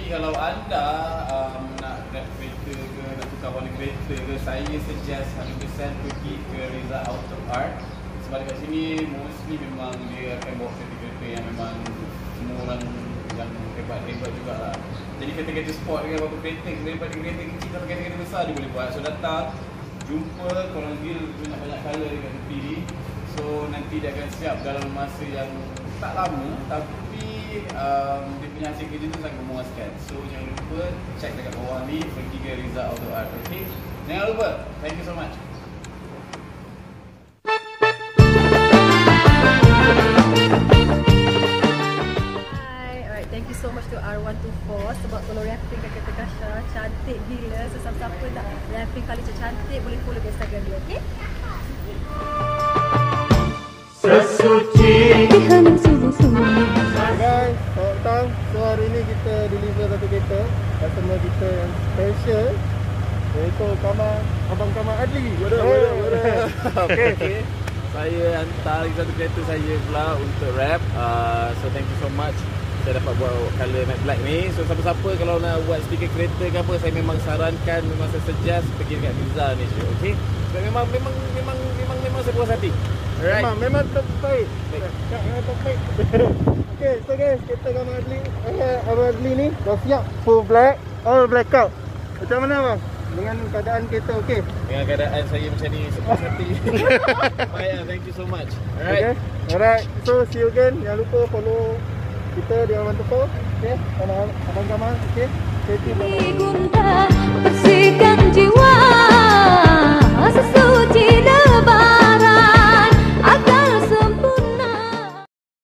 kalau anda nak kereta ke, nak tukar warna kereta ke, saya suggest 100% pergi ke Rizal Auto Art. Sebab dekat sini mostly memang dia akan bawa kereta-kereta yang memang semua orang yang hebat-hebat jugalah. Jadi kereta-kereta sport dengan beberapa kereta, daripada kereta kecil sampai kereta-kereta besar dia boleh buat. So datang, jumpa, korang deal banyak-banyak colour dekat tepi ni. So nanti dia akan siap dalam masa yang tak lama, tapi dia punya hasil kerja tu sangat memuaskan. So jangan lupa check dekat bawah ni, pergi ke Rizal Auto Art. Okay? Jangan lupa. Thank you so much. Thank you so much to R124 sebab tolong rapping kat kereta Kasha. Cantik gila. So siapa-siapa nak rapping kali cantik boleh follow ke Instagram dia, okey? Sesuci guys, selamat datang. So hari ni kita deliver satu kereta customer kita yang special, iaitu Abang Kamal Adli. Okay. Saya hantar satu kereta saya pula untuk rap. So thank you so much. Saya dapat buat colour matte black ni. So siapa-siapa kalau nak buat stiker kereta ke apa, saya memang sarankan, memang saya suggest pergi dekat Rizal ni je. Okey. Sebab memang saya puas hati. Alright. Memang terbaik. Memang terbaik. Okay, so guys, kereta Kamal Adli, Abang Adli ni dah siap full black, all blackout. Macam mana bang? Dengan keadaan kereta okey? Dengan keadaan saya macam ni, sepuas hati. Baik, thank you so much. Alright. Okay. Alright. So see you again. Jangan lupa follow kita di R124. Okay. Abang Kamal. Okay. Stay tune. Bersihkan jiwa.